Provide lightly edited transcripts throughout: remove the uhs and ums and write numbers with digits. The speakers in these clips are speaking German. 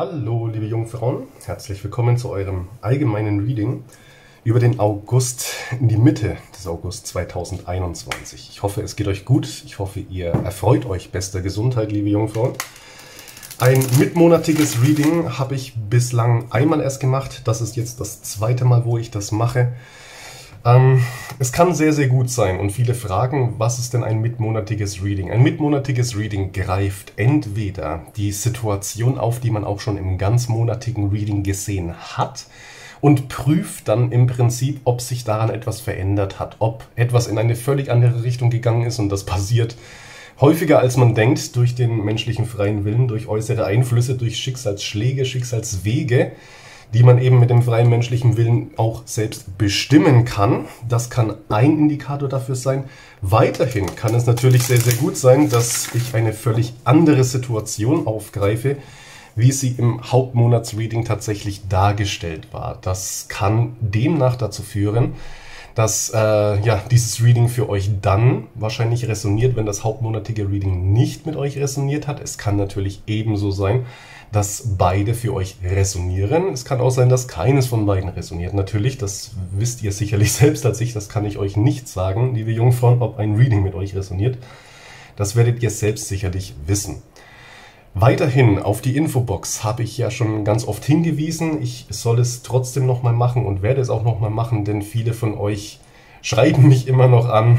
Hallo liebe Jungfrauen, herzlich willkommen zu eurem allgemeinen Reading über den August, in die Mitte des August 2021. Ich hoffe, es geht euch gut, ich hoffe, ihr erfreut euch bester Gesundheit, liebe Jungfrauen. Ein mitmonatiges Reading habe ich bislang einmal erst gemacht, das ist jetzt das zweite Mal, wo ich das mache. Es kann sehr, sehr gut sein und viele fragen, was ist denn ein mitmonatiges Reading? Ein mitmonatiges Reading greift entweder die Situation auf, die man auch schon im ganzmonatigen Reading gesehen hat und prüft dann im Prinzip, ob sich daran etwas verändert hat, ob etwas in eine völlig andere Richtung gegangen ist, und das passiert häufiger als man denkt durch den menschlichen freien Willen, durch äußere Einflüsse, durch Schicksalsschläge, Schicksalswege, die man eben mit dem freien menschlichen Willen auch selbst bestimmen kann. Das kann ein Indikator dafür sein. Weiterhin kann es natürlich sehr, sehr gut sein, dass ich eine völlig andere Situation aufgreife, wie sie im Hauptmonatsreading tatsächlich dargestellt war. Das kann demnach dazu führen, dass dieses Reading für euch dann wahrscheinlich resoniert, wenn das hauptmonatige Reading nicht mit euch resoniert hat. Es kann natürlich ebenso sein, dass beide für euch resonieren. Es kann auch sein, dass keines von beiden resoniert. Natürlich, das wisst ihr sicherlich selbst als ich, das kann ich euch nicht sagen, liebe Jungfrauen, ob ein Reading mit euch resoniert. Das werdet ihr selbst sicherlich wissen. Weiterhin auf die Infobox habe ich ja schon ganz oft hingewiesen. Ich soll es trotzdem nochmal machen und werde es auch nochmal machen, denn viele von euch schreiben mich immer noch an,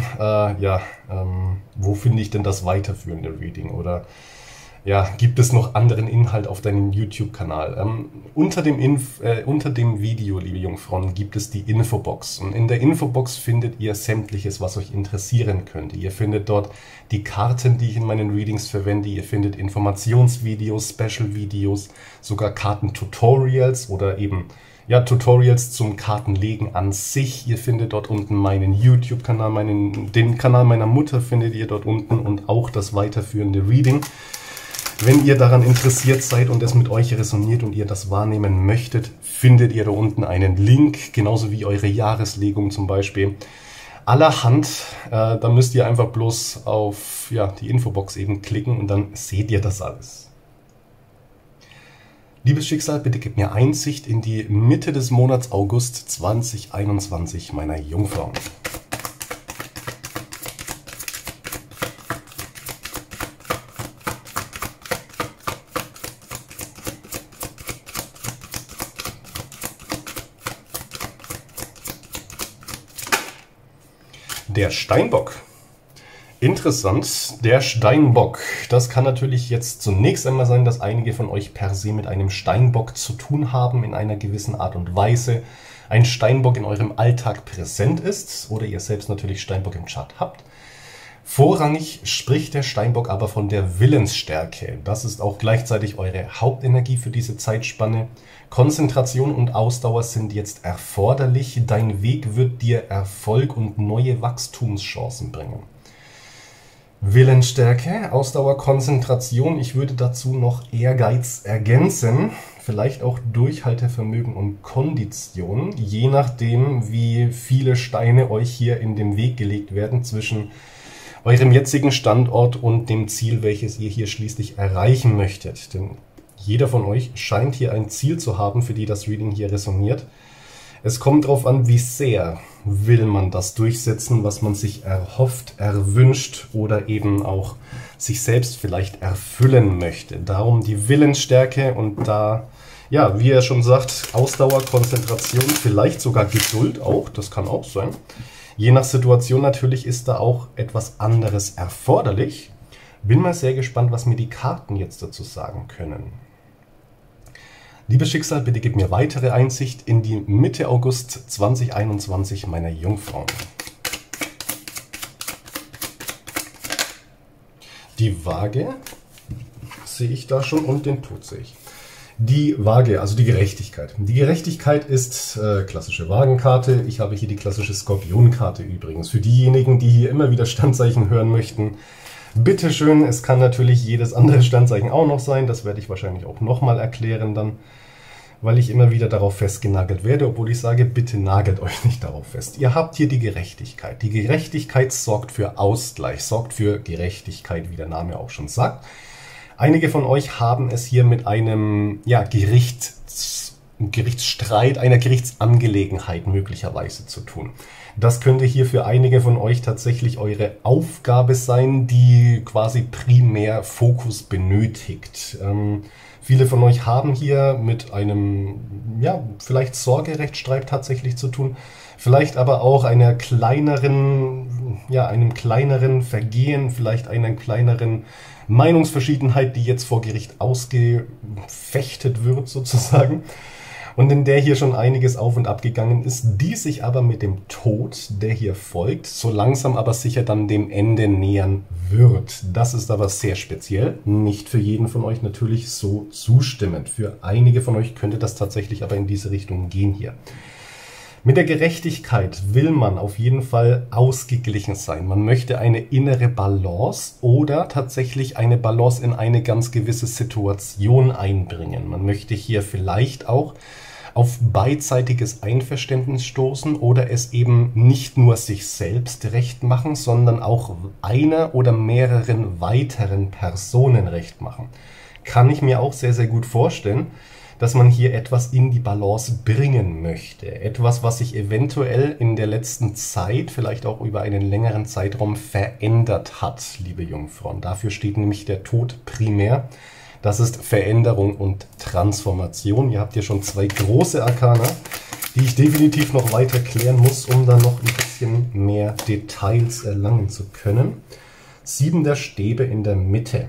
wo finde ich denn das weiterführende Reading? Oder ja, gibt es noch anderen Inhalt auf deinem YouTube-Kanal? Unter dem Video, liebe Jungfrauen, gibt es die Infobox. Und in der Infobox findet ihr sämtliches, was euch interessieren könnte. Ihr findet dort die Karten, die ich in meinen Readings verwende. Ihr findet Informationsvideos, Special-Videos, sogar Karten-Tutorials oder eben Tutorials zum Kartenlegen an sich. Ihr findet dort unten meinen YouTube-Kanal, den Kanal meiner Mutter findet ihr dort unten und auch das weiterführende Reading. Wenn ihr daran interessiert seid und es mit euch resoniert und ihr das wahrnehmen möchtet, findet ihr da unten einen Link, genauso wie eure Jahreslegung zum Beispiel. Allerhand, da müsst ihr einfach bloß auf die Infobox eben klicken und dann seht ihr das alles. Liebes Schicksal, bitte gib mir Einsicht in die Mitte des Monats August 2021 meiner Jungfrauen. Der Steinbock. Interessant, der Steinbock. Das kann natürlich jetzt zunächst einmal sein, dass einige von euch per se mit einem Steinbock zu tun haben in einer gewissen Art und Weise. Ein Steinbock in eurem Alltag präsent ist oder ihr selbst natürlich Steinbock im Chart habt. Vorrangig spricht der Steinbock aber von der Willensstärke. Das ist auch gleichzeitig eure Hauptenergie für diese Zeitspanne. Konzentration und Ausdauer sind jetzt erforderlich. Dein Weg wird dir Erfolg und neue Wachstumschancen bringen. Willensstärke, Ausdauer, Konzentration. Ich würde dazu noch Ehrgeiz ergänzen. Vielleicht auch Durchhaltevermögen und Kondition. Je nachdem, wie viele Steine euch hier in den Weg gelegt werden zwischen eurem jetzigen Standort und dem Ziel, welches ihr hier schließlich erreichen möchtet. Denn jeder von euch scheint hier ein Ziel zu haben, für die das Reading hier resoniert. Es kommt darauf an, wie sehr will man das durchsetzen, was man sich erhofft, erwünscht oder eben auch sich selbst vielleicht erfüllen möchte. Darum die Willensstärke und da, wie er schon sagt, Ausdauer, Konzentration, vielleicht sogar Geduld auch, das kann auch sein. Je nach Situation natürlich ist da auch etwas anderes erforderlich. Bin mal sehr gespannt, was mir die Karten jetzt dazu sagen können. Liebes Schicksal, bitte gib mir weitere Einsicht in die Mitte August 2021 meiner Jungfrauen. Die Waage sehe ich da schon und den Tod sehe ich. Die Waage, also die Gerechtigkeit. Die Gerechtigkeit ist klassische Waagenkarte. Ich habe hier die klassische Skorpionkarte übrigens. Für diejenigen, die hier immer wieder Standzeichen hören möchten, bitteschön. Es kann natürlich jedes andere Standzeichen auch noch sein. Das werde ich wahrscheinlich auch nochmal erklären dann, weil ich immer wieder darauf festgenagelt werde, obwohl ich sage, bitte nagelt euch nicht darauf fest. Ihr habt hier die Gerechtigkeit. Die Gerechtigkeit sorgt für Ausgleich, sorgt für Gerechtigkeit, wie der Name auch schon sagt. Einige von euch haben es hier mit einem Gerichtsstreit, einer Gerichtsangelegenheit möglicherweise zu tun. Das könnte hier für einige von euch tatsächlich eure Aufgabe sein, die quasi primär Fokus benötigt. Viele von euch haben hier mit einem, vielleicht Sorgerechtsstreit tatsächlich zu tun, vielleicht aber auch einem kleineren Vergehen, vielleicht einer kleineren Meinungsverschiedenheit, die jetzt vor Gericht ausgefechtet wird sozusagen. Und in der hier schon einiges auf und ab gegangen ist, die sich aber mit dem Tod, der hier folgt, so langsam aber sicher dann dem Ende nähern wird. Das ist aber sehr speziell, nicht für jeden von euch natürlich so zustimmend. Für einige von euch könnte das tatsächlich aber in diese Richtung gehen hier. Mit der Gerechtigkeit will man auf jeden Fall ausgeglichen sein. Man möchte eine innere Balance oder tatsächlich eine Balance in eine ganz gewisse Situation einbringen. Man möchte hier vielleicht auch auf beidseitiges Einverständnis stoßen oder es eben nicht nur sich selbst recht machen, sondern auch einer oder mehreren weiteren Personen recht machen. Kann ich mir auch sehr, sehr gut vorstellen, dass man hier etwas in die Balance bringen möchte. Etwas, was sich eventuell in der letzten Zeit, vielleicht auch über einen längeren Zeitraum verändert hat, liebe Jungfrauen. Dafür steht nämlich der Tod primär. Das ist Veränderung und Transformation. Ihr habt hier schon zwei große Arkana, die ich definitiv noch weiter klären muss, um dann noch ein bisschen mehr Details erlangen zu können. 7 der Stäbe in der Mitte.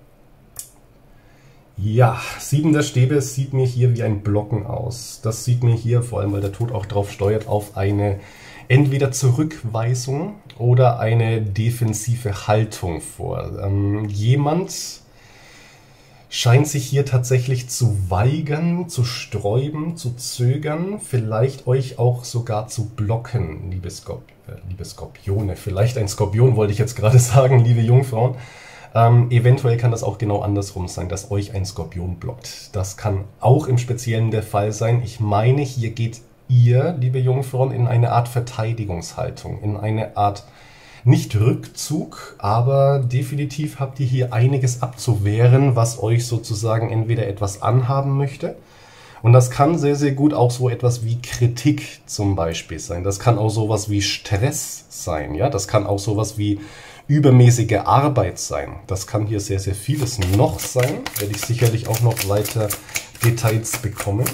Ja, 7 der Stäbe sieht mir hier wie ein Blocken aus. Das sieht mir hier, vor allem weil der Tod auch drauf steuert, auf eine entweder Zurückweisung oder eine defensive Haltung vor. Jemand scheint sich hier tatsächlich zu weigern, zu sträuben, zu zögern, vielleicht euch auch sogar zu blocken, liebe Skorpione. Vielleicht ein Skorpion wollte ich jetzt gerade sagen, liebe Jungfrauen. Eventuell kann das auch genau andersrum sein, dass euch ein Skorpion blockt. Das kann auch im Speziellen der Fall sein. Ich meine, hier geht ihr, liebe Jungfrauen, in eine Art Verteidigungshaltung, in eine Art nicht Rückzug, aber definitiv habt ihr hier einiges abzuwehren, was euch sozusagen entweder etwas anhaben möchte. Und das kann sehr, sehr gut auch so etwas wie Kritik zum Beispiel sein. Das kann auch sowas wie Stress sein. Ja? Das kann auch sowas wie übermäßige Arbeit sein. Das kann hier sehr, sehr vieles noch sein. Werde ich sicherlich auch noch weiter Details bekommen.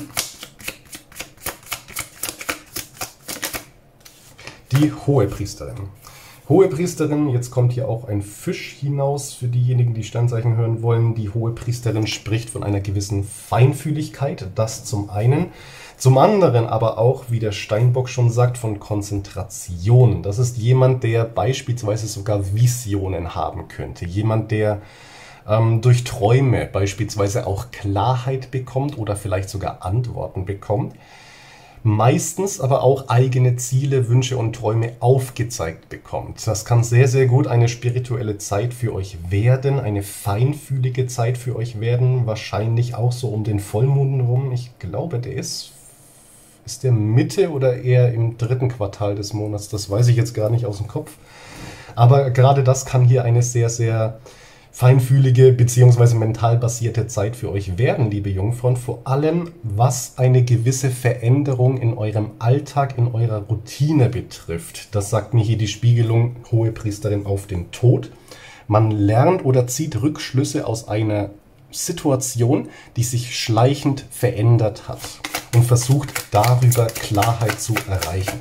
Die Hohepriesterin. Hohepriesterin, jetzt kommt hier auch ein Fisch hinaus für diejenigen, die Sternzeichen hören wollen. Die Hohepriesterin spricht von einer gewissen Feinfühligkeit, das zum einen. Zum anderen aber auch, wie der Steinbock schon sagt, von Konzentration. Das ist jemand, der beispielsweise sogar Visionen haben könnte. Jemand, der durch Träume beispielsweise auch Klarheit bekommt oder vielleicht sogar Antworten bekommt. Meistens aber auch eigene Ziele, Wünsche und Träume aufgezeigt bekommt. Das kann sehr, sehr gut eine spirituelle Zeit für euch werden, eine feinfühlige Zeit für euch werden, wahrscheinlich auch so um den Vollmond rum. Ich glaube, der ist der Mitte oder eher im 3. Quartal des Monats, das weiß ich jetzt gar nicht aus dem Kopf. Aber gerade das kann hier eine sehr, sehr feinfühlige bzw. mental basierte Zeit für euch werden, liebe Jungfrauen. Vor allem, was eine gewisse Veränderung in eurem Alltag, in eurer Routine betrifft. Das sagt mir hier die Spiegelung Hohepriesterin auf den Tod. Man lernt oder zieht Rückschlüsse aus einer Situation, die sich schleichend verändert hat und versucht darüber Klarheit zu erreichen.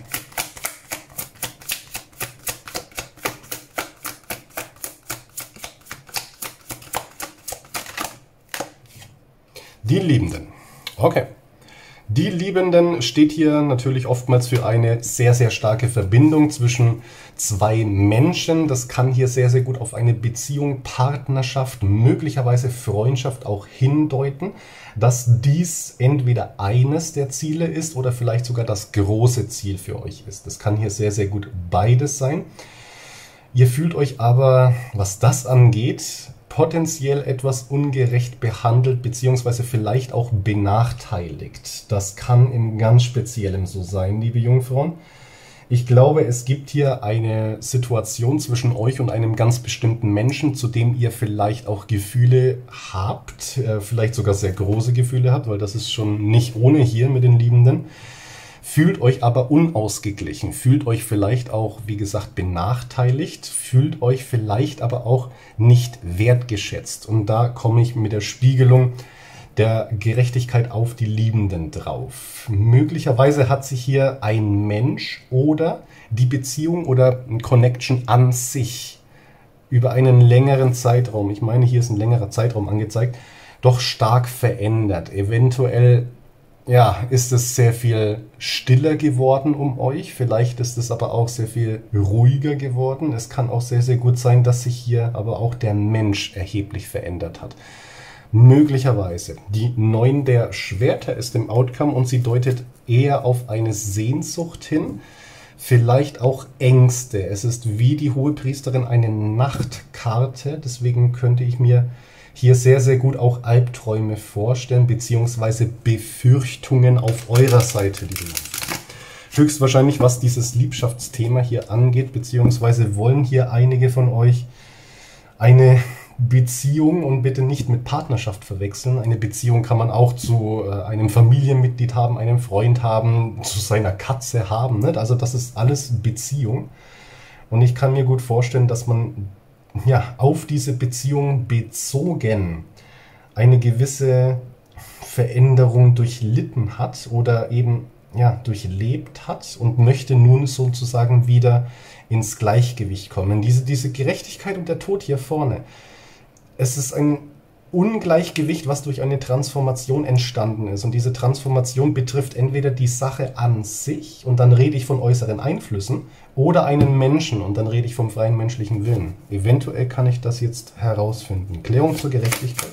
Die Liebenden. Okay. Die Liebenden steht hier natürlich oftmals für eine sehr, sehr starke Verbindung zwischen zwei Menschen. Das kann hier sehr, sehr gut auf eine Beziehung, Partnerschaft, möglicherweise Freundschaft auch hindeuten, dass dies entweder eines der Ziele ist oder vielleicht sogar das große Ziel für euch ist. Das kann hier sehr, sehr gut beides sein. Ihr fühlt euch aber, was das angeht, potenziell etwas ungerecht behandelt bzw. vielleicht auch benachteiligt. Das kann im ganz Speziellen so sein, liebe Jungfrauen. Ich glaube, es gibt hier eine Situation zwischen euch und einem ganz bestimmten Menschen, zu dem ihr vielleicht auch Gefühle habt, vielleicht sogar sehr große Gefühle habt, weil das ist schon nicht ohne hier mit den Liebenden. Fühlt euch aber unausgeglichen, fühlt euch vielleicht auch, wie gesagt, benachteiligt, fühlt euch vielleicht aber auch nicht wertgeschätzt. Und da komme ich mit der Spiegelung der Gerechtigkeit auf die Liebenden drauf. Möglicherweise hat sich hier ein Mensch oder die Beziehung oder ein Connection an sich über einen längeren Zeitraum, ich meine, hier ist ein längerer Zeitraum angezeigt, doch stark verändert. Eventuell ist es sehr viel stiller geworden um euch, vielleicht ist es aber auch sehr viel ruhiger geworden. Es kann auch sehr, sehr gut sein, dass sich hier aber auch der Mensch erheblich verändert hat. Möglicherweise. Die 9 der Schwerter ist im Outcome und sie deutet eher auf eine Sehnsucht hin, vielleicht auch Ängste. Es ist wie die Hohepriesterin eine Nachtkarte, deswegen könnte ich mir hier sehr, sehr gut auch Albträume vorstellen, beziehungsweise Befürchtungen auf eurer Seite liegen. Höchstwahrscheinlich, was dieses Liebschaftsthema hier angeht, beziehungsweise wollen hier einige von euch eine Beziehung, und bitte nicht mit Partnerschaft verwechseln. Eine Beziehung kann man auch zu einem Familienmitglied haben, einem Freund haben, zu seiner Katze haben. Nicht? Also das ist alles Beziehung. Und ich kann mir gut vorstellen, dass man auf diese Beziehung bezogen eine gewisse Veränderung durchlitten hat oder eben durchlebt hat und möchte nun sozusagen wieder ins Gleichgewicht kommen. Diese Gerechtigkeit und der Tod hier vorne, es ist ein Ungleichgewicht, was durch eine Transformation entstanden ist. Und diese Transformation betrifft entweder die Sache an sich, und dann rede ich von äußeren Einflüssen, oder einen Menschen, und dann rede ich vom freien menschlichen Willen. Eventuell kann ich das jetzt herausfinden. Klärung zur Gerechtigkeit.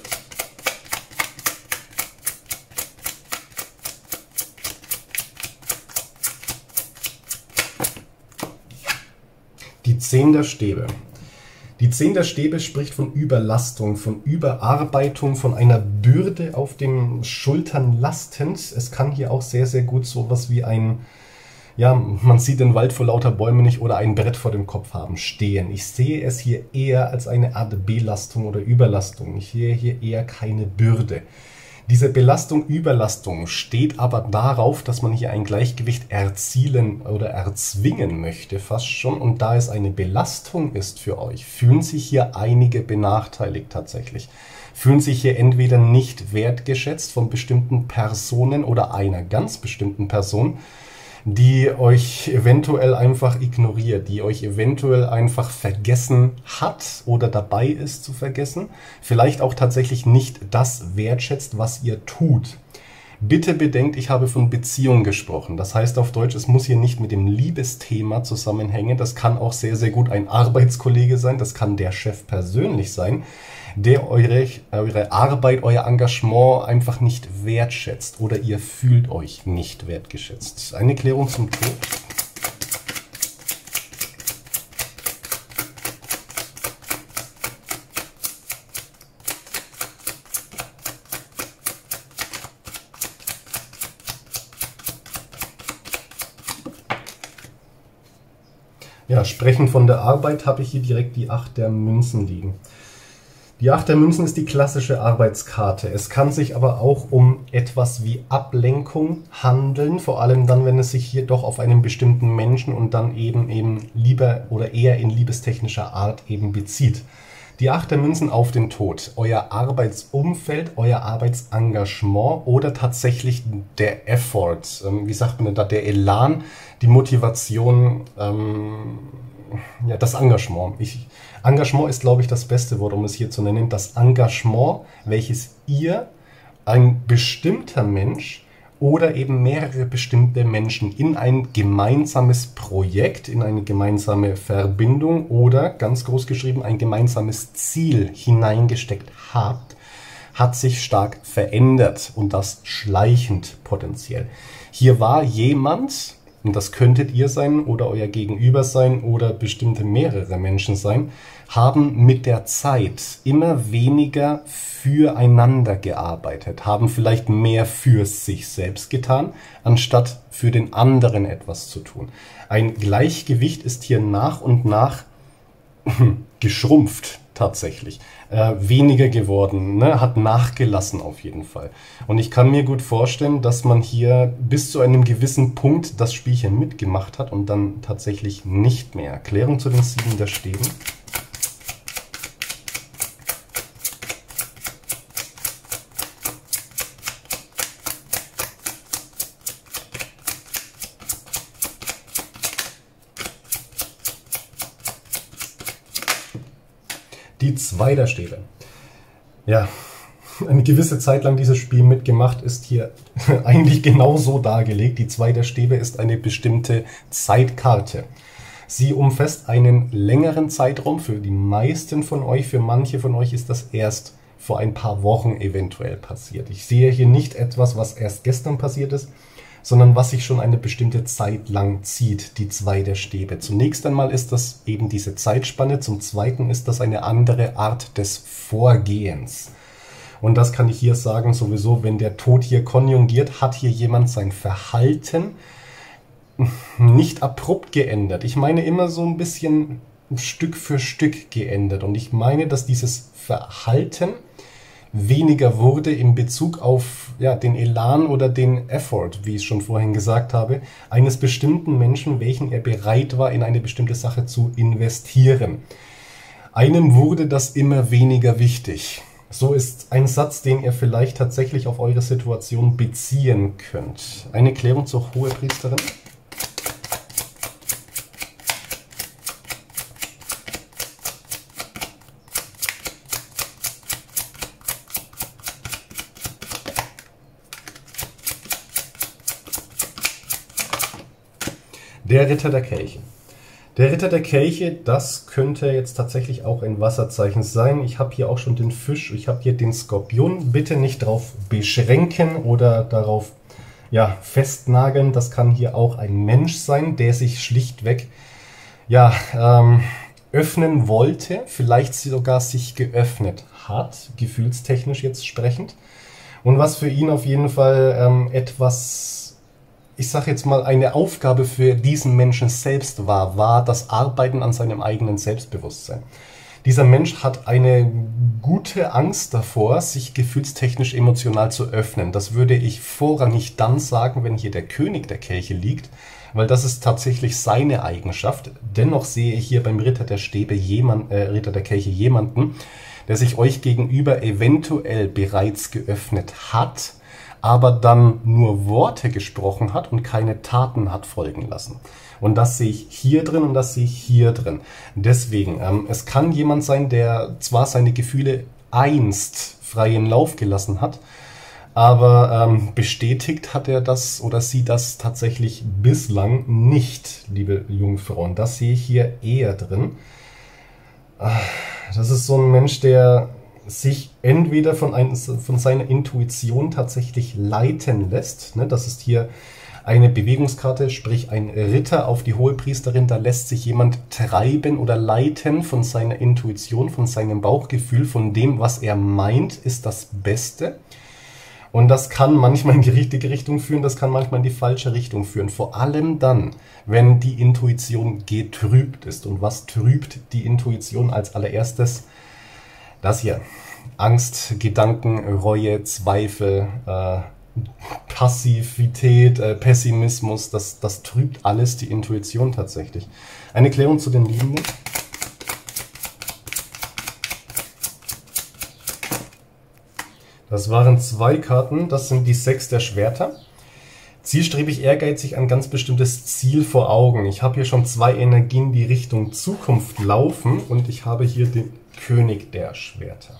Die 10 der Stäbe. Die 10 der Stäbe spricht von Überlastung, von Überarbeitung, von einer Bürde auf den Schultern lastend. Es kann hier auch sehr, sehr gut sowas wie ein, man sieht den Wald vor lauter Bäumen nicht, oder ein Brett vor dem Kopf haben stehen. Ich sehe es hier eher als eine Art Belastung oder Überlastung. Ich sehe hier eher keine Bürde. Diese Belastung, Überlastung steht aber darauf, dass man hier ein Gleichgewicht erzielen oder erzwingen möchte, fast schon. Und da es eine Belastung ist für euch, fühlen sich hier einige benachteiligt tatsächlich. Fühlen sich hier entweder nicht wertgeschätzt von bestimmten Personen oder einer ganz bestimmten Person, die euch eventuell einfach ignoriert, die euch eventuell einfach vergessen hat oder dabei ist zu vergessen, vielleicht auch tatsächlich nicht das wertschätzt, was ihr tut. Bitte bedenkt, ich habe von Beziehung gesprochen. Das heißt auf Deutsch, es muss hier nicht mit dem Liebesthema zusammenhängen. Das kann auch sehr, sehr gut ein Arbeitskollege sein, das kann der Chef persönlich sein, der eure Arbeit, euer Engagement einfach nicht wertschätzt oder ihr fühlt euch nicht wertgeschätzt. Eine Klärung zum Tod. Ja, sprechend von der Arbeit habe ich hier direkt die 8 der Münzen liegen. Die 8 der Münzen ist die klassische Arbeitskarte. Es kann sich aber auch um etwas wie Ablenkung handeln, vor allem dann, wenn es sich hier doch auf einen bestimmten Menschen und dann eben lieber oder eher in liebestechnischer Art eben bezieht. Die 8 der Münzen auf den Tod. Euer Arbeitsumfeld, euer Arbeitsengagement oder tatsächlich der Effort, wie sagt man denn da, der Elan, die Motivation, das Engagement. Engagement ist, glaube ich, das beste Wort, um es hier zu nennen. Das Engagement, welches ihr, ein bestimmter Mensch oder eben mehrere bestimmte Menschen in ein gemeinsames Projekt, in eine gemeinsame Verbindung oder, ganz groß geschrieben, ein gemeinsames Ziel hineingesteckt habt, hat sich stark verändert und das schleichend potenziell. Hier war jemand, und das könntet ihr sein oder euer Gegenüber sein oder bestimmte mehrere Menschen sein, haben mit der Zeit immer weniger füreinander gearbeitet, haben vielleicht mehr für sich selbst getan, anstatt für den anderen etwas zu tun. Ein Gleichgewicht ist hier nach und nach geschrumpft tatsächlich, weniger geworden, ne? Hat nachgelassen auf jeden Fall. Und ich kann mir gut vorstellen, dass man hier bis zu einem gewissen Punkt das Spielchen mitgemacht hat und dann tatsächlich nicht mehr. Erklärung zu den 7 der Stäben. Die 2 der Stäbe. Ja, eine gewisse Zeit lang dieses Spiel mitgemacht, ist hier eigentlich genau so dargelegt. Die 2 der Stäbe ist eine bestimmte Zeitkarte. Sie umfasst einen längeren Zeitraum für die meisten von euch. Für manche von euch ist das erst vor ein paar Wochen eventuell passiert. Ich sehe hier nicht etwas, was erst gestern passiert ist, sondern was sich schon eine bestimmte Zeit lang zieht, die 2 der Stäbe. Zunächst einmal ist das eben diese Zeitspanne, zum Zweiten ist das eine andere Art des Vorgehens. Und das kann ich hier sagen, sowieso, wenn der Tod hier konjugiert, hat hier jemand sein Verhalten nicht abrupt geändert. Ich meine immer so ein bisschen Stück für Stück geändert. Und ich meine, dass dieses Verhalten weniger wurde in Bezug auf den Elan oder den Effort, wie ich schon vorhin gesagt habe, eines bestimmten Menschen, welchen er bereit war, in eine bestimmte Sache zu investieren. Einem wurde das immer weniger wichtig. So ist ein Satz, den ihr vielleicht tatsächlich auf eure Situation beziehen könnt. Eine Klärung zur Hohepriesterin. Der Ritter der Kelche. Der Ritter der Kelche, das könnte jetzt tatsächlich auch ein Wasserzeichen sein. Ich habe hier auch schon den Fisch, ich habe hier den Skorpion. Bitte nicht darauf beschränken oder darauf festnageln. Das kann hier auch ein Mensch sein, der sich schlichtweg öffnen wollte, vielleicht sogar sich geöffnet hat, gefühlstechnisch jetzt sprechend. Und was für ihn auf jeden Fall ich sage jetzt mal, eine Aufgabe für diesen Menschen selbst war das Arbeiten an seinem eigenen Selbstbewusstsein. Dieser Mensch hat eine gute Angst davor, sich gefühlstechnisch emotional zu öffnen. Das würde ich vorrangig dann sagen, wenn hier der König der Kelche liegt, weil das ist tatsächlich seine Eigenschaft. Dennoch sehe ich hier beim Ritter der Stäbe Ritter der Kelche jemanden, der sich euch gegenüber eventuell bereits geöffnet hat, aber dann nur Worte gesprochen hat und keine Taten hat folgen lassen. Und das sehe ich hier drin und das sehe ich hier drin. Deswegen, es kann jemand sein, der zwar seine Gefühle einst freien Lauf gelassen hat, aber bestätigt hat er das oder sie das tatsächlich bislang nicht, liebe Jungfrauen. Das sehe ich hier eher drin. Das ist so ein Mensch, der sich entweder von seiner Intuition tatsächlich leiten lässt. Ne? Das ist hier eine Bewegungskarte, sprich ein Ritter auf die Hohepriesterin. Da lässt sich jemand treiben oder leiten von seiner Intuition, von seinem Bauchgefühl, von dem, was er meint, ist das Beste. Und das kann manchmal in die richtige Richtung führen, das kann manchmal in die falsche Richtung führen. Vor allem dann, wenn die Intuition getrübt ist. Und was trübt die Intuition als allererstes? Das hier. Angst, Gedanken, Reue, Zweifel, Passivität, Pessimismus, das trübt alles die Intuition tatsächlich. Eine Klärung zu den Liebenden. Das waren 2 Karten, das sind die 6 der Schwerter. Zielstrebig, ehrgeizig, ein ganz bestimmtes Ziel vor Augen. Ich habe hier schon 2 Energien, die Richtung Zukunft laufen und ich habe hier den König der Schwerter.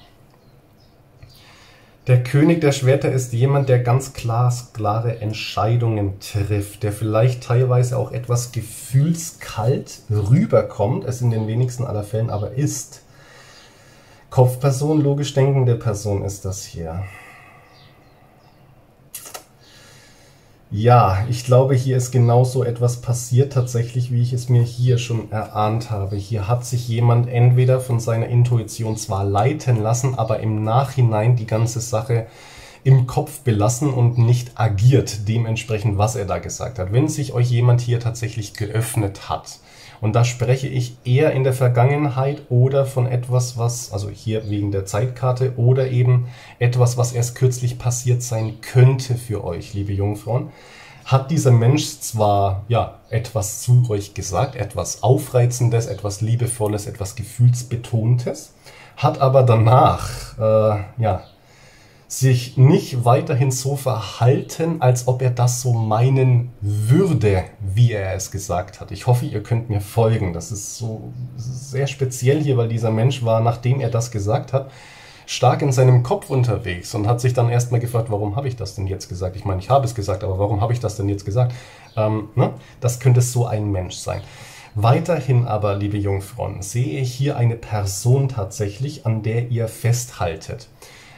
Der König der Schwerter ist jemand, der ganz klare Entscheidungen trifft, der vielleicht teilweise auch etwas gefühlskalt rüberkommt, es in den wenigsten aller Fällen aber ist. Kopfperson, logisch denkende Person ist das hier. Ja, ich glaube, hier ist genauso etwas passiert tatsächlich, wie ich es mir hier schon erahnt habe. Hier hat sich jemand entweder von seiner Intuition zwar leiten lassen, aber im Nachhinein die ganze Sache im Kopf belassen und nicht agiert, dementsprechend, was er da gesagt hat. Wenn sich euch jemand hier tatsächlich geöffnet hat, und da spreche ich eher in der Vergangenheit oder von etwas, was, also hier wegen der Zeitkarte, oder eben etwas, was erst kürzlich passiert sein könnte für euch, liebe Jungfrauen, hat dieser Mensch zwar ja etwas zu euch gesagt, etwas Aufreizendes, etwas Liebevolles, etwas Gefühlsbetontes, hat aber danach ja sich nicht weiterhin so verhalten, als ob er das so meinen würde, wie er es gesagt hat. Ich hoffe, ihr könnt mir folgen. Das ist so sehr speziell hier, weil dieser Mensch war, nachdem er das gesagt hat, stark in seinem Kopf unterwegs und hat sich dann erstmal gefragt, warum habe ich das denn jetzt gesagt? Ich meine, ich habe es gesagt, aber warum habe ich das denn jetzt gesagt? Ne? Das könnte so ein Mensch sein. Weiterhin aber, liebe Jungfrauen, sehe ich hier eine Person tatsächlich, an der ihr festhaltet.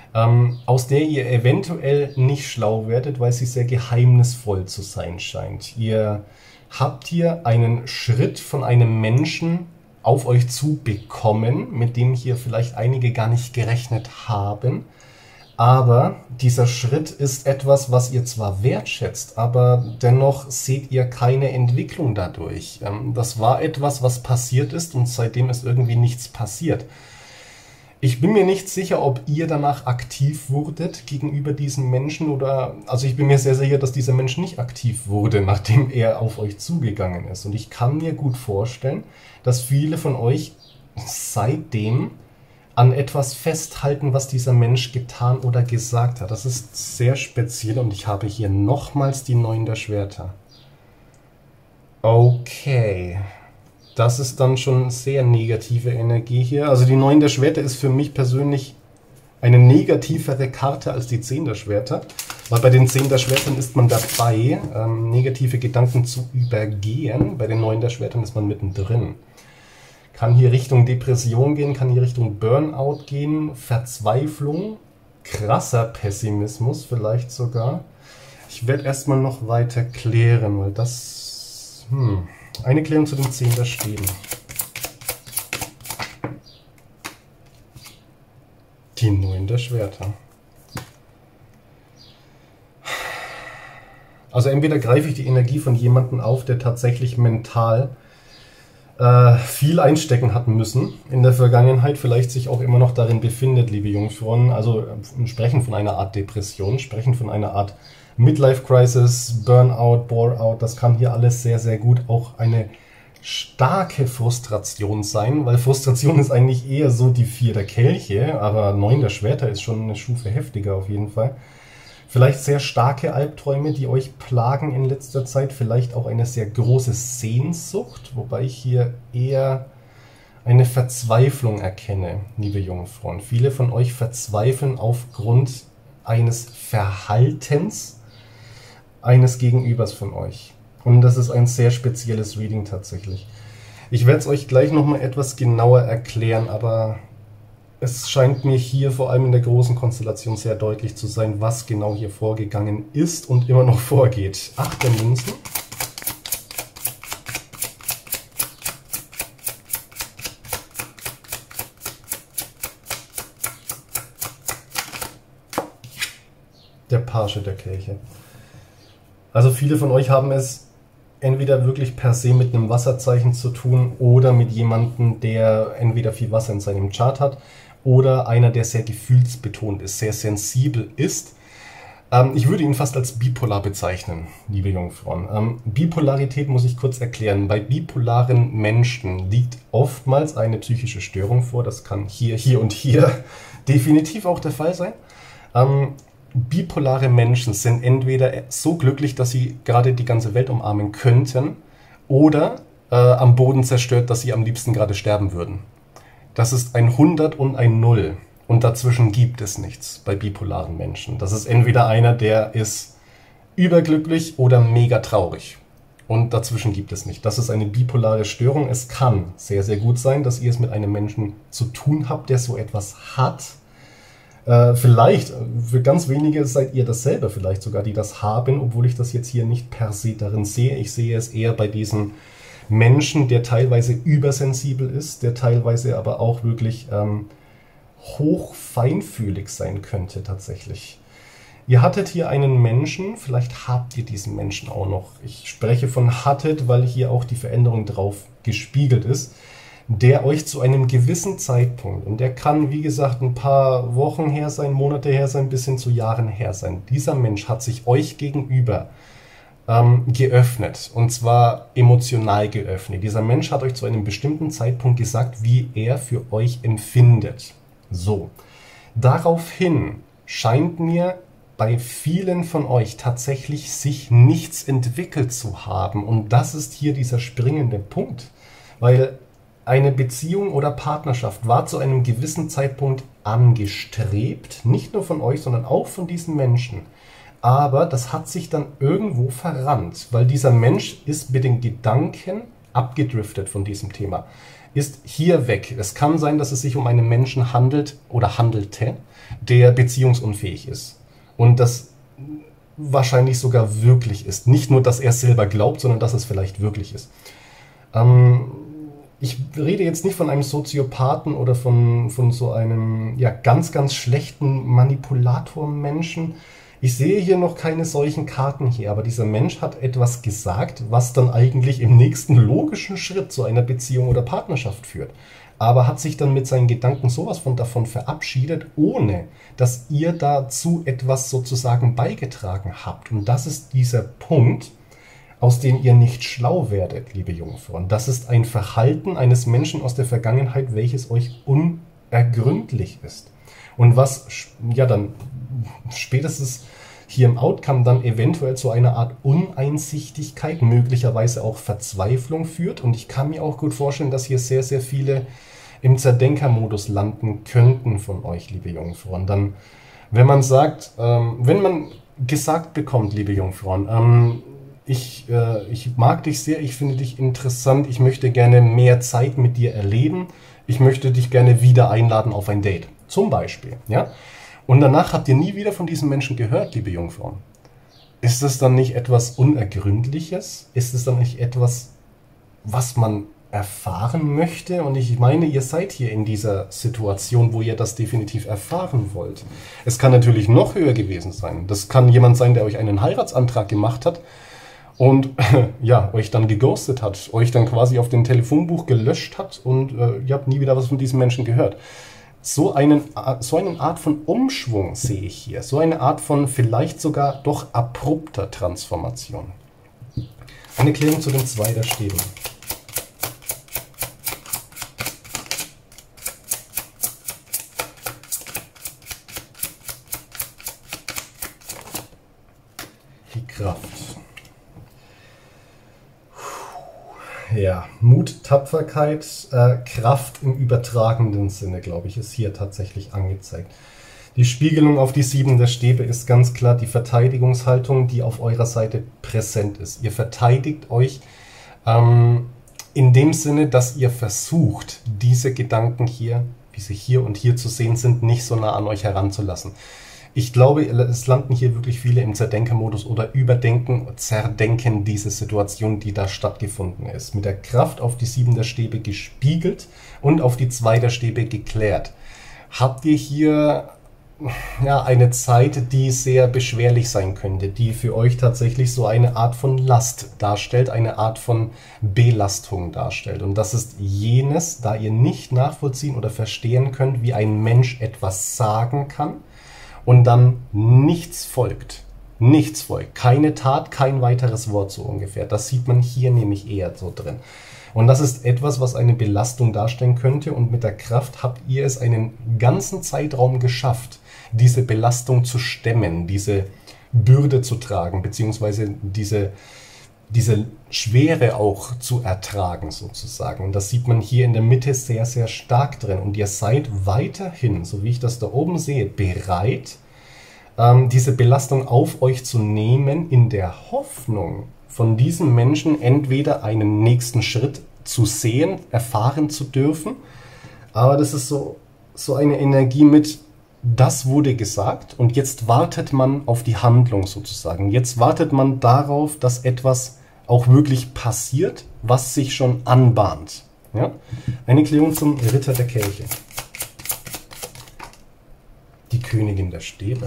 Aus der ihr eventuell nicht schlau werdet, weil sie sehr geheimnisvoll zu sein scheint. Ihr habt hier einen Schritt von einem Menschen auf euch zu bekommen, mit dem hier vielleicht einige gar nicht gerechnet haben. Aber dieser Schritt ist etwas, was ihr zwar wertschätzt, aber dennoch seht ihr keine Entwicklung dadurch. Das war etwas, was passiert ist und seitdem ist irgendwie nichts passiert. Ich bin mir nicht sicher, ob ihr danach aktiv wurdet gegenüber diesem Menschen oder, also ich bin mir sehr sicher, dass dieser Mensch nicht aktiv wurde, nachdem er auf euch zugegangen ist. Und ich kann mir gut vorstellen, dass viele von euch seitdem an etwas festhalten, was dieser Mensch getan oder gesagt hat. Das ist sehr speziell und ich habe hier nochmals die 9 der Schwerter. Okay. Das ist dann schon sehr negative Energie hier. Also die 9 der Schwerter ist für mich persönlich eine negativere Karte als die 10 der Schwerter. Weil bei den 10 der Schwertern ist man dabei, negative Gedanken zu übergehen. Bei den 9 der Schwertern ist man mittendrin. Kann hier Richtung Depression gehen, kann hier Richtung Burnout gehen, Verzweiflung, krasser Pessimismus vielleicht sogar. Ich werde erstmal noch weiter klären, weil das... Eine Klärung zu den 10 der Stäben. Die 9 der Schwerter. Also entweder greife ich die Energie von jemandem auf, der tatsächlich mental viel einstecken hat müssen in der Vergangenheit, vielleicht sich auch immer noch darin befindet, liebe Jungfrauen. Also sprechen von einer Art Depression, sprechen von einer Art Midlife Crisis, Burnout, Bore-out, das kann hier alles sehr, sehr gut auch eine starke Frustration sein, weil Frustration ist eigentlich eher so die 4 der Kelche, aber 9 der Schwerter ist schon eine Stufe heftiger auf jeden Fall. Vielleicht sehr starke Albträume, die euch plagen in letzter Zeit, vielleicht auch eine sehr große Sehnsucht, wobei ich hier eher eine Verzweiflung erkenne, liebe Jungfrauen. Viele von euch verzweifeln aufgrund eines Verhaltens eines Gegenübers von euch. Und das ist ein sehr spezielles Reading tatsächlich. Ich werde es euch gleich nochmal etwas genauer erklären, aber es scheint mir hier vor allem in der großen Konstellation sehr deutlich zu sein, was genau hier vorgegangen ist und immer noch vorgeht. 8 der Münzen. Der Page der Kelche. Also viele von euch haben es entweder wirklich per se mit einem Wasserzeichen zu tun oder mit jemandem, der entweder viel Wasser in seinem Chart hat oder einer, der sehr gefühlsbetont ist, sehr sensibel ist. Ich würde ihn fast als bipolar bezeichnen, liebe Jungfrauen. Bipolarität muss ich kurz erklären. Bei bipolaren Menschen liegt oftmals eine psychische Störung vor. Das kann hier und hier definitiv auch der Fall sein. Bipolare Menschen sind entweder so glücklich, dass sie gerade die ganze Welt umarmen könnten, oder am Boden zerstört, dass sie am liebsten gerade sterben würden. Das ist ein 100 und ein 0 und dazwischen gibt es nichts bei bipolaren Menschen. Das ist entweder einer, der ist überglücklich oder mega traurig und dazwischen gibt es nicht. Das ist eine bipolare Störung. Es kann sehr, sehr gut sein, dass ihr es mit einem Menschen zu tun habt, der so etwas hat. Vielleicht, für ganz wenige seid ihr dasselbe vielleicht sogar, die das haben, obwohl ich das jetzt hier nicht per se darin sehe. Ich sehe es eher bei diesen Menschen, der teilweise übersensibel ist, der teilweise aber auch wirklich hochfeinfühlig sein könnte tatsächlich. Ihr hattet hier einen Menschen, vielleicht habt ihr diesen Menschen auch noch. Ich spreche von hattet, weil hier auch die Veränderung drauf gespiegelt ist, der euch zu einem gewissen Zeitpunkt, und der kann, wie gesagt, ein paar Wochen her sein, Monate her sein, bis hin zu Jahren her sein. Dieser Mensch hat sich euch gegenüber geöffnet, und zwar emotional geöffnet. Dieser Mensch hat euch zu einem bestimmten Zeitpunkt gesagt, wie er für euch empfindet. So, daraufhin scheint mir bei vielen von euch tatsächlich sich nichts entwickelt zu haben. Und das ist hier dieser springende Punkt, weil eine Beziehung oder Partnerschaft war zu einem gewissen Zeitpunkt angestrebt, nicht nur von euch, sondern auch von diesen Menschen. Aber das hat sich dann irgendwo verrannt, weil dieser Mensch ist mit den Gedanken abgedriftet von diesem Thema, ist hier weg. Es kann sein, dass es sich um einen Menschen handelt oder handelte, der beziehungsunfähig ist. Und das wahrscheinlich sogar wirklich ist. Nicht nur, dass er es selber glaubt, sondern dass es vielleicht wirklich ist. Ich rede jetzt nicht von einem Soziopathen oder von so einem ja, ganz, ganz schlechten Manipulator-Menschen. Ich sehe hier noch keine solchen Karten hier, aber dieser Mensch hat etwas gesagt, was dann eigentlich im nächsten logischen Schritt zu einer Beziehung oder Partnerschaft führt. Aber hat sich dann mit seinen Gedanken sowas von davon verabschiedet, ohne dass ihr dazu etwas sozusagen beigetragen habt. Und das ist dieser Punkt, aus dem ihr nicht schlau werdet, liebe Jungfrauen. Das ist ein Verhalten eines Menschen aus der Vergangenheit, welches euch unergründlich ist. Und was ja dann spätestens hier im Outcome dann eventuell zu einer Art Uneinsichtigkeit, möglicherweise auch Verzweiflung führt. Und ich kann mir auch gut vorstellen, dass hier sehr, sehr viele im Zerdenkermodus landen könnten von euch, liebe Jungfrauen. Dann, wenn man sagt, wenn man gesagt bekommt, liebe Jungfrauen, ich mag dich sehr, ich finde dich interessant, ich möchte gerne mehr Zeit mit dir erleben, ich möchte dich gerne wieder einladen auf ein Date, zum Beispiel, ja? Und danach habt ihr nie wieder von diesem Menschen gehört, liebe Jungfrauen. Ist das dann nicht etwas Unergründliches? Ist es dann nicht etwas, was man erfahren möchte? Und ich meine, ihr seid hier in dieser Situation, wo ihr das definitiv erfahren wollt. Es kann natürlich noch höher gewesen sein. Das kann jemand sein, der euch einen Heiratsantrag gemacht hat und ja, euch dann geghostet hat, euch dann quasi auf dem Telefonbuch gelöscht hat und ihr habt nie wieder was von diesem Menschen gehört. So eine Art von Umschwung sehe ich hier, so eine Art von vielleicht sogar doch abrupter Transformation. Eine Klärung zu den zwei der Stäben. Die Kraft. Ja, Mut, Tapferkeit, Kraft im übertragenen Sinne, glaube ich, ist hier tatsächlich angezeigt. Die Spiegelung auf die 7 der Stäbe ist ganz klar die Verteidigungshaltung, die auf eurer Seite präsent ist. Ihr verteidigt euch in dem Sinne, dass ihr versucht, diese Gedanken hier, wie sie hier und hier zu sehen sind, nicht so nah an euch heranzulassen. Ich glaube, es landen hier wirklich viele im Zerdenkermodus oder überdenken, zerdenken diese Situation, die da stattgefunden ist. Mit der Kraft auf die 7 der Stäbe gespiegelt und auf die 2 der Stäbe geklärt. Habt ihr hier ja, eine Zeit, die sehr beschwerlich sein könnte, die für euch tatsächlich so eine Art von Last darstellt, eine Art von Belastung darstellt. Und das ist jenes, da ihr nicht nachvollziehen oder verstehen könnt, wie ein Mensch etwas sagen kann, und dann nichts folgt. Nichts folgt. Keine Tat, kein weiteres Wort so ungefähr. Das sieht man hier nämlich eher so drin. Und das ist etwas, was eine Belastung darstellen könnte. Und mit der Kraft habt ihr es einen ganzen Zeitraum geschafft, diese Belastung zu stemmen, diese Bürde zu tragen, beziehungsweise diese Schwere auch zu ertragen sozusagen. Und das sieht man hier in der Mitte sehr, sehr stark drin. Und ihr seid weiterhin, so wie ich das da oben sehe, bereit, diese Belastung auf euch zu nehmen, in der Hoffnung, von diesem Menschen entweder einen nächsten Schritt zu sehen, erfahren zu dürfen. Aber das ist so eine Energie mit, das wurde gesagt und jetzt wartet man auf die Handlung sozusagen. Jetzt wartet man darauf, dass etwas auch wirklich passiert, was sich schon anbahnt. Ja? Eine Klärung zum Ritter der Kelche. Die Königin der Stäbe.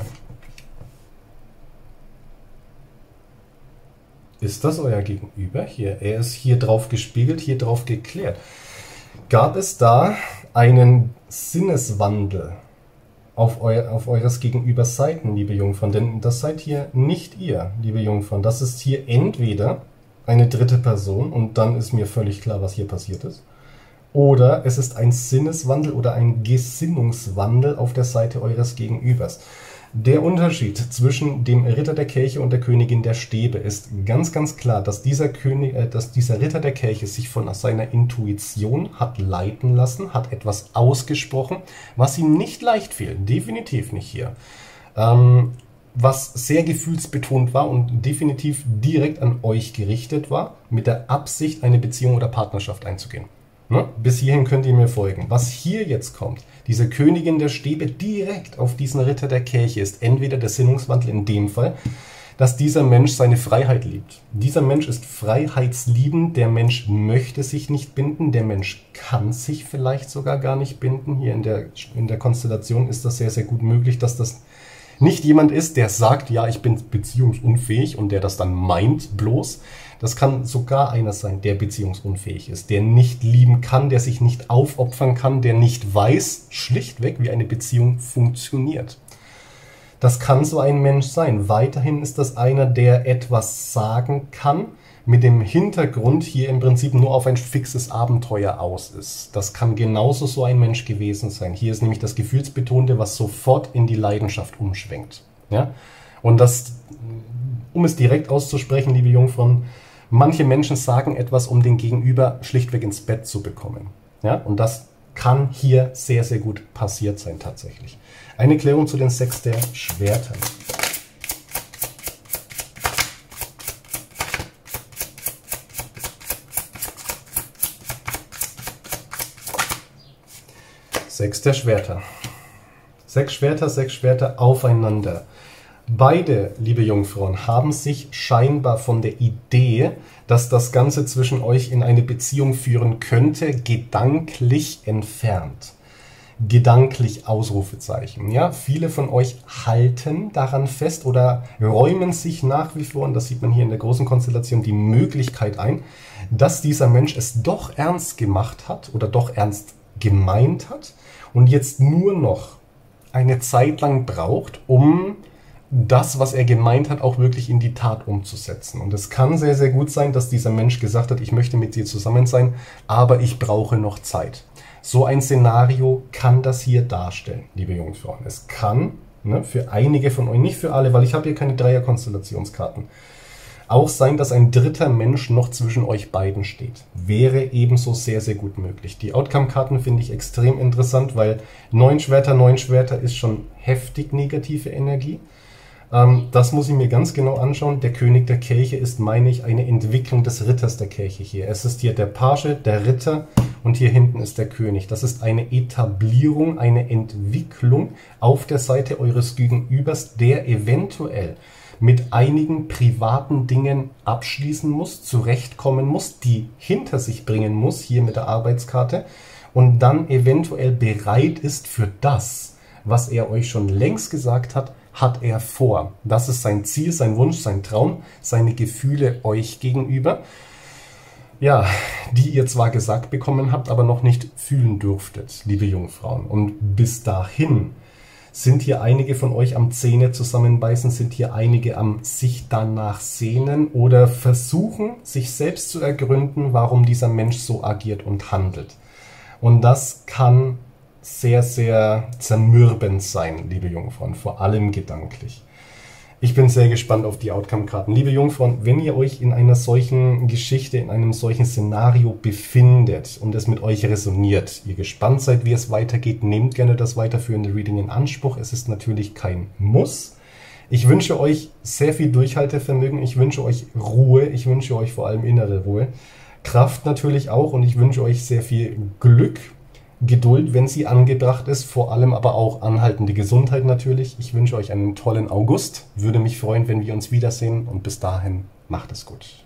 Ist das euer Gegenüber hier? Er ist hier drauf gespiegelt, hier drauf geklärt. Gab es da einen Sinneswandel auf eures Gegenübers Seiten, liebe Jungfrauen? Denn das seid hier nicht ihr, liebe Jungfrauen. Das ist hier entweder eine dritte Person und dann ist mir völlig klar, was hier passiert ist. Oder es ist ein Sinneswandel oder ein Gesinnungswandel auf der Seite eures Gegenübers. Der Unterschied zwischen dem Ritter der Kelche und der Königin der Stäbe ist ganz, ganz klar, dass dieser Ritter der Kelche sich von seiner Intuition hat leiten lassen, hat etwas ausgesprochen, was ihm nicht leicht fiel, definitiv nicht hier. Was sehr gefühlsbetont war und definitiv direkt an euch gerichtet war, mit der Absicht, eine Beziehung oder Partnerschaft einzugehen. Ne? Bis hierhin könnt ihr mir folgen. Was hier jetzt kommt, diese Königin der Stäbe direkt auf diesen Ritter der Kelche, ist entweder der Sinnungswandel in dem Fall, dass dieser Mensch seine Freiheit liebt. Dieser Mensch ist freiheitsliebend, der Mensch möchte sich nicht binden, der Mensch kann sich vielleicht sogar gar nicht binden. Hier in der Konstellation ist das sehr, sehr gut möglich, dass das nicht jemand ist, der sagt, ja, ich bin beziehungsunfähig und der das dann meint bloß. Das kann sogar einer sein, der beziehungsunfähig ist, der nicht lieben kann, der sich nicht aufopfern kann, der nicht weiß, schlichtweg, wie eine Beziehung funktioniert. Das kann so ein Mensch sein. Weiterhin ist das einer, der etwas sagen kann, mit dem Hintergrund hier im Prinzip nur auf ein fixes Abenteuer aus ist. Das kann genauso so ein Mensch gewesen sein. Hier ist nämlich das Gefühlsbetonte, was sofort in die Leidenschaft umschwenkt. Ja? Und das, um es direkt auszusprechen, liebe Jungfrauen, manche Menschen sagen etwas, um den Gegenüber schlichtweg ins Bett zu bekommen. Ja? Und das kann hier sehr, sehr gut passiert sein tatsächlich. Eine Klärung zu den 6 der Schwerter. Sechs der Schwerter. 6 Schwerter aufeinander. Beide, liebe Jungfrauen, haben sich scheinbar von der Idee, dass das Ganze zwischen euch in eine Beziehung führen könnte, gedanklich entfernt. Gedanklich Ausrufezeichen. Ja, viele von euch halten daran fest oder räumen sich nach wie vor, und das sieht man hier in der großen Konstellation, die Möglichkeit ein, dass dieser Mensch es doch ernst gemacht hat oder doch ernst gemeint hat und jetzt nur noch eine Zeit lang braucht, um das, was er gemeint hat, auch wirklich in die Tat umzusetzen. Und es kann sehr, sehr gut sein, dass dieser Mensch gesagt hat, ich möchte mit dir zusammen sein, aber ich brauche noch Zeit. So ein Szenario kann das hier darstellen, liebe Jungfrauen. Es kann, für einige von euch, nicht für alle, weil ich habe hier keine Dreier-Konstellationskarten, auch sein, dass ein dritter Mensch noch zwischen euch beiden steht. Wäre ebenso sehr, sehr gut möglich. Die Outcome-Karten finde ich extrem interessant, weil 9 Schwerter ist schon heftig negative Energie. Das muss ich mir ganz genau anschauen. Der König der Kelche ist, meine ich, eine Entwicklung des Ritters der Kelche hier. Es ist hier der Page, der Ritter und hier hinten ist der König. Das ist eine Etablierung, eine Entwicklung auf der Seite eures Gegenübers, der eventuell mit einigen privaten Dingen abschließen muss, zurechtkommen muss, die hinter sich bringen muss, hier mit der Arbeitskarte, und dann eventuell bereit ist für das, was er euch schon längst gesagt hat, hat er vor. Das ist sein Ziel, sein Wunsch, sein Traum, seine Gefühle euch gegenüber, ja, die ihr zwar gesagt bekommen habt, aber noch nicht fühlen dürftet, liebe Jungfrauen. Und bis dahin sind hier einige von euch am Zähne zusammenbeißen, sind hier einige am sich danach sehnen oder versuchen, sich selbst zu ergründen, warum dieser Mensch so agiert und handelt. Und das kann sehr, sehr zermürbend sein, liebe Jungfrauen, vor allem gedanklich. Ich bin sehr gespannt auf die Outcome-Karten. Liebe Jungfrauen, wenn ihr euch in einer solchen Geschichte, in einem solchen Szenario befindet und es mit euch resoniert, ihr gespannt seid, wie es weitergeht, nehmt gerne das weiterführende Reading in Anspruch. Es ist natürlich kein Muss. Ich wünsche euch sehr viel Durchhaltevermögen, ich wünsche euch Ruhe, ich wünsche euch vor allem innere Ruhe, Kraft natürlich auch, und ich wünsche euch sehr viel Glück, Geduld, wenn sie angebracht ist, vor allem aber auch anhaltende Gesundheit natürlich. Ich wünsche euch einen tollen August, würde mich freuen, wenn wir uns wiedersehen und bis dahin macht es gut.